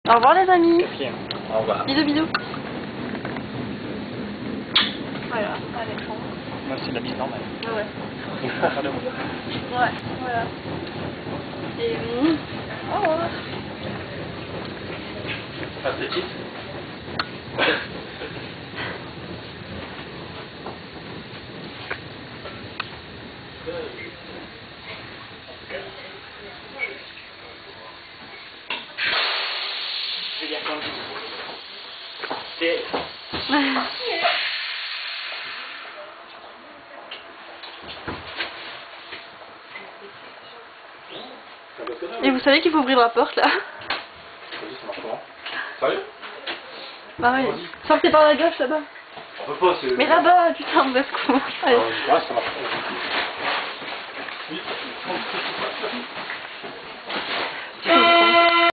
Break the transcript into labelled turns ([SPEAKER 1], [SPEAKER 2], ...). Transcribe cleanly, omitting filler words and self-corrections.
[SPEAKER 1] Au revoir les amis.
[SPEAKER 2] Au revoir.
[SPEAKER 1] Bisous bisous. Voilà, Alexandre.
[SPEAKER 2] Moi c'est la bise normale.
[SPEAKER 1] Ouais.
[SPEAKER 2] Donc pour faire de bon.
[SPEAKER 1] Ouais, voilà. Et au revoir.
[SPEAKER 2] Pas de petite. Je vais dire quand c'est...
[SPEAKER 1] Et vous savez qu'il faut ouvrir la porte là?
[SPEAKER 2] Vas-y, ça marche comment? Sérieux?
[SPEAKER 1] Bah oui. Sortez par la gauche là-bas.
[SPEAKER 2] On peut pas, c'est...
[SPEAKER 1] Mais là-bas, putain, on va se courir. Allez.
[SPEAKER 2] Ouais, ça marche. Vite.